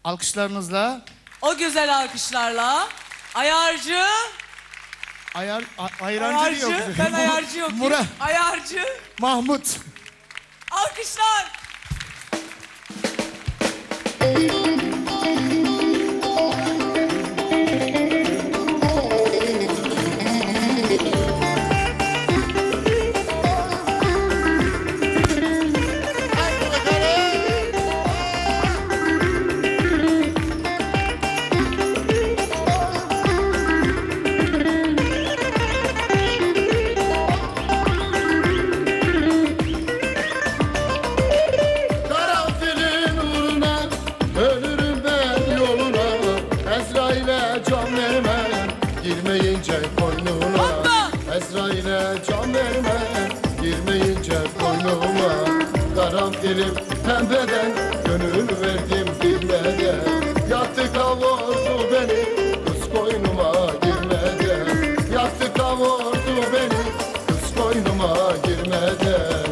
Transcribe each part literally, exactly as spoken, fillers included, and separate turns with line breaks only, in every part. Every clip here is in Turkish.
Alkışlarınızla.
O güzel alkışlarla. Ayarcı.
Ayar, a- ayrancı
Ayarcı.
diyor.
Ben ayarcı yok.
Murat.
Ayarcı.
Mahmut.
Alkışlar.
Karanfilin uğruna ölürüm ben yoluna. Ezrail'e can vermem girmeyince koynuna. Ezrail'e can vermem girmeyince koynuma. Karanfilim pembeden gönül verdim bilmeden. Yaktı kavurdu beni kız koynuma girmeden. Yaktı kavurdu beni kız koynuma girmeden.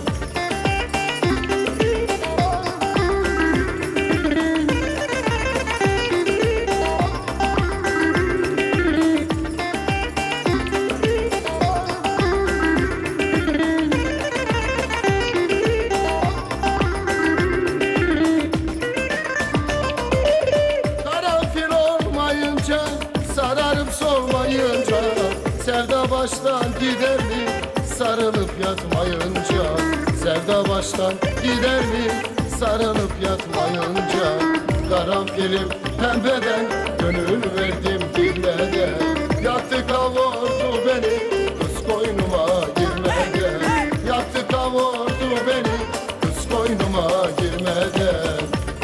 Karanfil olmayınca, sararıp solmayınca, sevda baştan gider mi sarılıp yatmayınca? Sevda baştan gider mi sarılıp yatmayınca? Karanfilim pembeden gönül verdim bilmeden. Yaktı kavurdu beni kız koynuma girmeden. Yaktı kavurdu beni kız koynuma girmeden.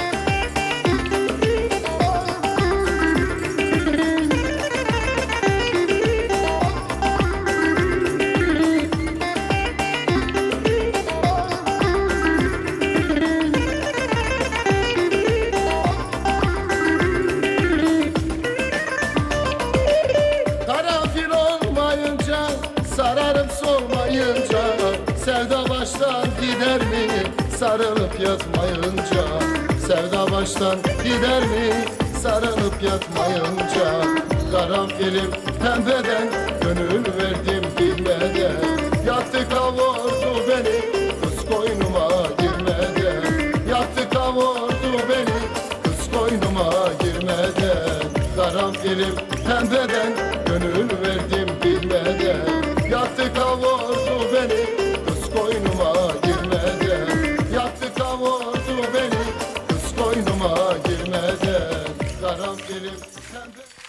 Karanfil olmayınca, sararıp solmayınca, sevda baştan gider mi sarılıp yatmayınca? Sevda baştan gider mi sarılıp yatmayınca? Karanfilim pembeden gönül verdim bilmeden. Yaktı kavurdu beni kız koynuma girmeden. Yaktı kavurdu beni kız koynuma girmeden. Karanfilim pembeden gönül verdim bilmeden. Yaktı kavurdu beni kız koynuma girmeden. Yaktı kavurdu beni kız koynuma girmeden. Karanfilim pembe...